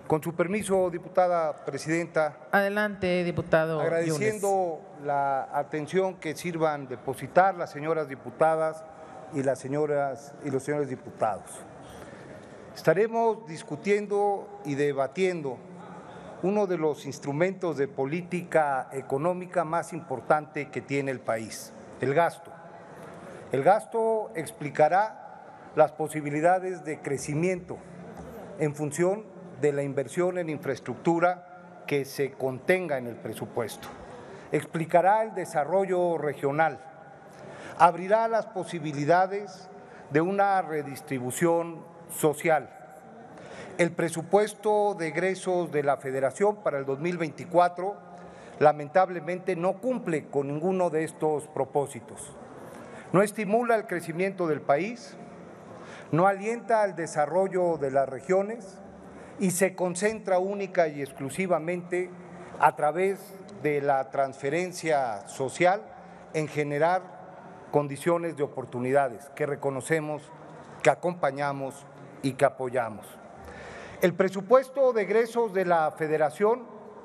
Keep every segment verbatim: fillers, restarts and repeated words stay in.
Con su permiso, diputada presidenta. Adelante, diputado. Agradeciendo Yunes. la atención que sirvan depositar las señoras diputadas y las señoras y los señores diputados. Estaremos discutiendo y debatiendo uno de los instrumentos de política económica más importante que tiene el país, el gasto. El gasto explicará las posibilidades de crecimiento en función de la inversión en infraestructura que se contenga en el presupuesto. Explicará el desarrollo regional, abrirá las posibilidades de una redistribución social. El presupuesto de egresos de la Federación para el dos mil veinticuatro lamentablemente no cumple con ninguno de estos propósitos. No estimula el crecimiento del país, no alienta el desarrollo de las regiones y se concentra única y exclusivamente a través de la transferencia social en generar condiciones de oportunidades que reconocemos, que acompañamos y que apoyamos. El presupuesto de egresos de la Federación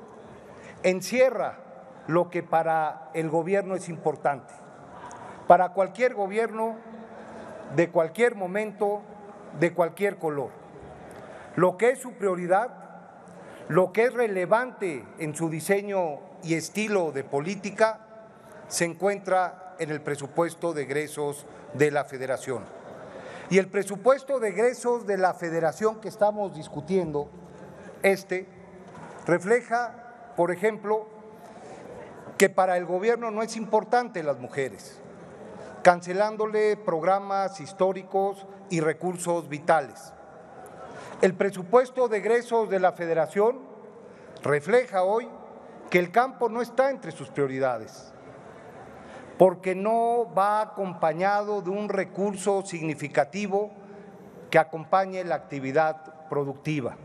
encierra lo que para el gobierno es importante. Para cualquier gobierno, de cualquier momento, de cualquier color. Lo que es su prioridad, lo que es relevante en su diseño y estilo de política, se encuentra en el presupuesto de egresos de la Federación. Y el presupuesto de egresos de la Federación que estamos discutiendo, este, refleja, por ejemplo, que para el gobierno no es importante las mujeres, cancelándole programas históricos y recursos vitales. El presupuesto de egresos de la Federación refleja hoy que el campo no está entre sus prioridades, porque no va acompañado de un recurso significativo que acompañe la actividad productiva.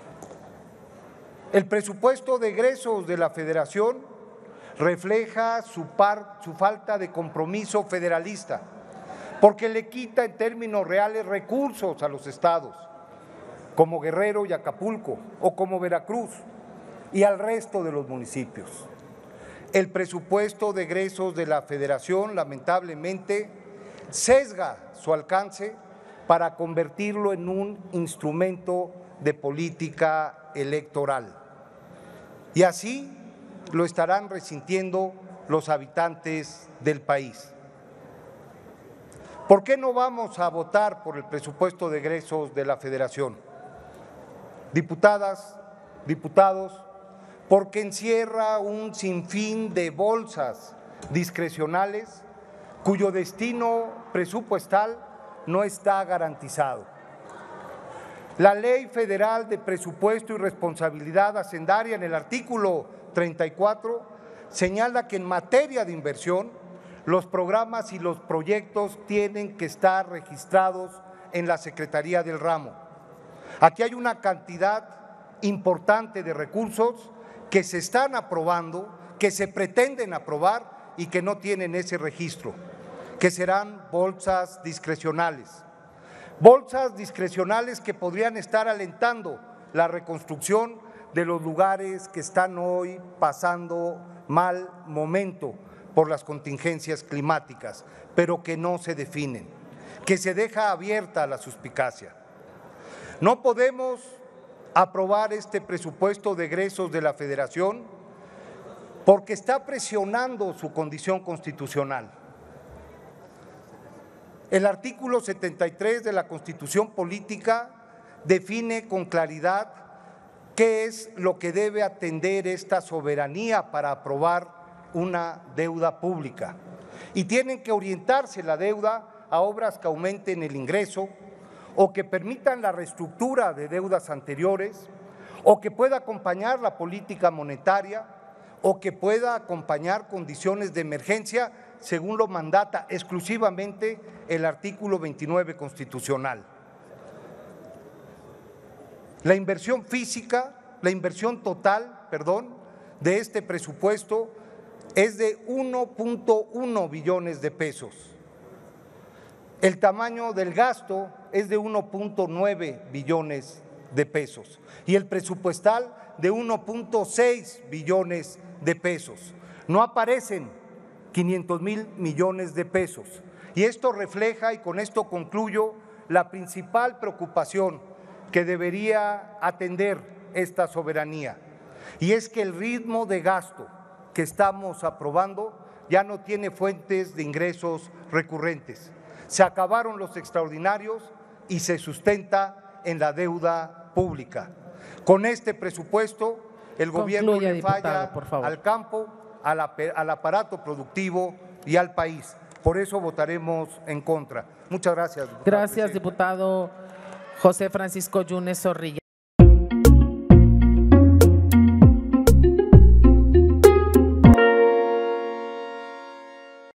El presupuesto de egresos de la Federación refleja su, par, su falta de compromiso federalista, porque le quita en términos reales recursos a los estados, como Guerrero y Acapulco, o como Veracruz, y al resto de los municipios. El presupuesto de egresos de la Federación, lamentablemente, sesga su alcance para convertirlo en un instrumento de política electoral. Y así lo estarán resintiendo los habitantes del país. ¿Por qué no vamos a votar por el presupuesto de egresos de la Federación? Diputadas, diputados, porque encierra un sinfín de bolsas discrecionales cuyo destino presupuestal no está garantizado. La Ley Federal de Presupuesto y Responsabilidad Hacendaria, en el artículo treinta y cuatro, señala que en materia de inversión los programas y los proyectos tienen que estar registrados en la Secretaría del Ramo. Aquí hay una cantidad importante de recursos que se están aprobando, que se pretenden aprobar y que no tienen ese registro, que serán bolsas discrecionales. Bolsas discrecionales que podrían estar alentando la reconstrucción de los lugares que están hoy pasando mal momento por las contingencias climáticas, pero que no se definen, que se deja abierta la suspicacia. No podemos aprobar este presupuesto de egresos de la Federación porque está presionando su condición constitucional. El artículo setenta y tres de la Constitución Política define con claridad qué es lo que debe atender esta soberanía para aprobar una deuda pública. Y tienen que orientarse la deuda a obras que aumenten el ingreso o que permitan la reestructura de deudas anteriores, o que pueda acompañar la política monetaria, o que pueda acompañar condiciones de emergencia, según lo mandata exclusivamente el artículo veintinueve constitucional. La inversión física, la inversión total, perdón, de este presupuesto es de uno punto uno billones de pesos. El tamaño del gasto es de uno punto nueve billones de pesos y el presupuestal de uno punto seis billones de pesos. No aparecen quinientos mil millones de pesos y esto refleja, y con esto concluyo, la principal preocupación que debería atender esta soberanía, y es que el ritmo de gasto que estamos aprobando ya no tiene fuentes de ingresos recurrentes. Se acabaron los extraordinarios y se sustenta en la deuda pública. Con este presupuesto, el gobierno le falla al campo, al, al aparato productivo y al país. Por eso votaremos en contra. Muchas gracias, diputado. Gracias, diputado José Francisco Yunes Zorrilla.